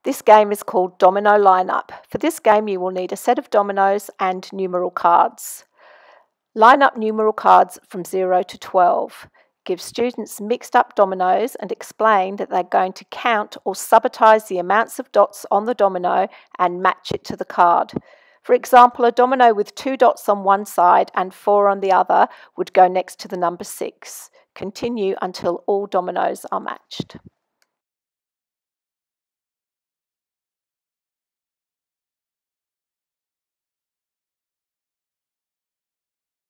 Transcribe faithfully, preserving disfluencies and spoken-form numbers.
This game is called Domino Lineup. For this game you will need a set of dominoes and numeral cards. Line up numeral cards from zero to twelve. Give students mixed up dominoes and explain that they're going to count or subitize the amounts of dots on the domino and match it to the card. For example, a domino with two dots on one side and four on the other would go next to the number six. Continue until all dominoes are matched.